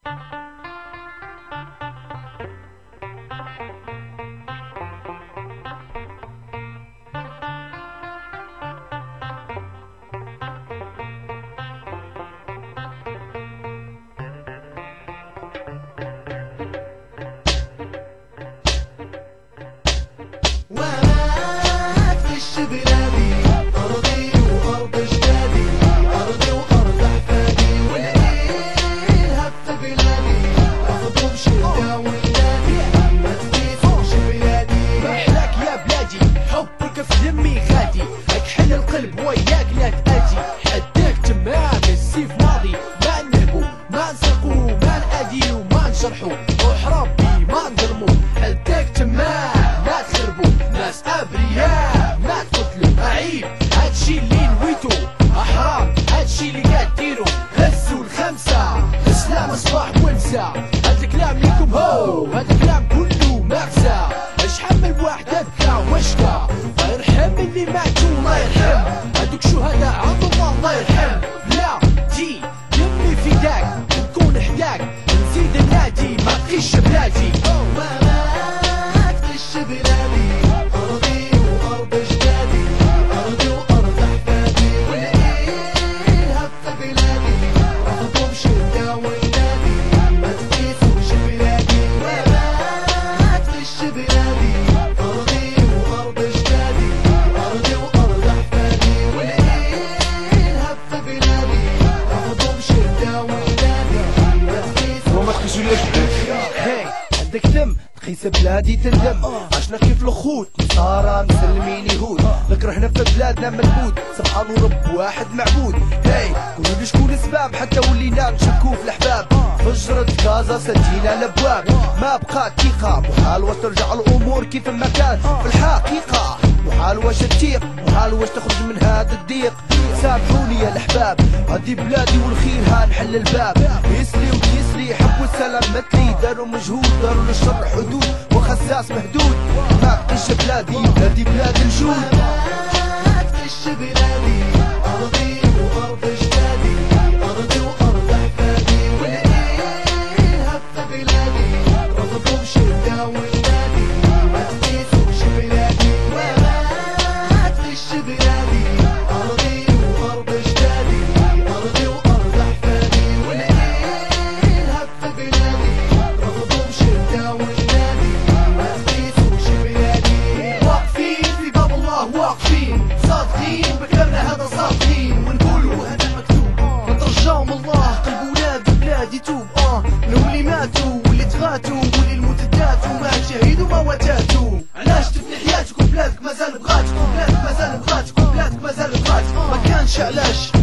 ومات في الشبلادي أرضي وأرض أجدادي، أرضي وأرض أحفادي، والليل هف بلادي رفضوا بشدة ولادي، مات في شبلادي. محلاك يا بلادي حبك في دمي غادي، أكحل القلب وياك لا تأتي، حدك تمام السيف ماضي، ما نهبو ما نسرقو ما نأدي وما نجرحو، روح ربي ما نظلمو، حدك تمام ما تخربو، ناس أبرياء ما تقتلو، عيب هادشي اللي نويتو، أحرام هادشي اللي قاعد ديرو، هزو الخمسة اسلام صباح ونسى، هاد الكلام ليكم هو هاد الكلام كله مغزى، اشحال من واحد هكا واشكى، الله يرحم اللي ماتوا الله يرحم، هادوك شهداء عند الله الله يرحم، لا جي يمي فداك نكون حداك نزيد النادي ما تقيش بلادي. ومات في الشبلادي أرضي وأرض أجدادي، أرضي وأرض أحفادي، والليل هف بلادي رفضوا بشدة ولادي، مات في شبلادي. ومات في الشبلادي أرضي وأرض أجدادي، أرضي وأرض أحفادي، والليل هف بلادي رفضوا بشدة ولادي، مات في وما تخشوليش هاي عندك دم تقيس بلادي تندم، عشنا كيف الخوت نصارى مسلمين يهود، نكرهنا في بلادنا ملبود، سبحان رب واحد معبود. هاي قولوا لي شكون السباب حتى ولينا نشكو في الاحباب، فجرت كازا سدينا الابواب، ما بقات ثقة محال واش ترجع الامور كيف ما كان في الحقيقة، محال واش تتيق محال واش تخرج من هذا الضيق، سامحوني يا الاحباب هذه بلادي والخير ها نحل الباب، يسلي وتيسلي حبوا السلام مثلي، داروا مجهود داروا للشر حدود وخساس مهدود، ما بقيش بلادي بلادي بلاد الجود. ومات في الشبلادي أرضي وأرض أجدادي، أرضي وأرض أحفادي، والليل هف بلادي رفضوا بشدة ولادي، مات في شبلادي. ومات في الشبلادي أرضي وأرض أجدادي، أرضي وأرض أحفادي، والليل هف بلادي رفضوا بشدة ولادي، مات في شبلادي. واقفين في باب الله واقفين صادقين بكلامنا هذا صادقين، ونقولوا هذا مكتوب نترجاو من الله قلب ولاد البلاد يتوب، لو اللي ماتوا واللي تغاتوا واللي الموت داتوا ما شهيدوا ما وتاتوا، علاش تفني حياتكم بلادك مازال بغاتكم، بلادك مازال بغاتكم، بلادك مازال بغاتكم، ما كانش علاش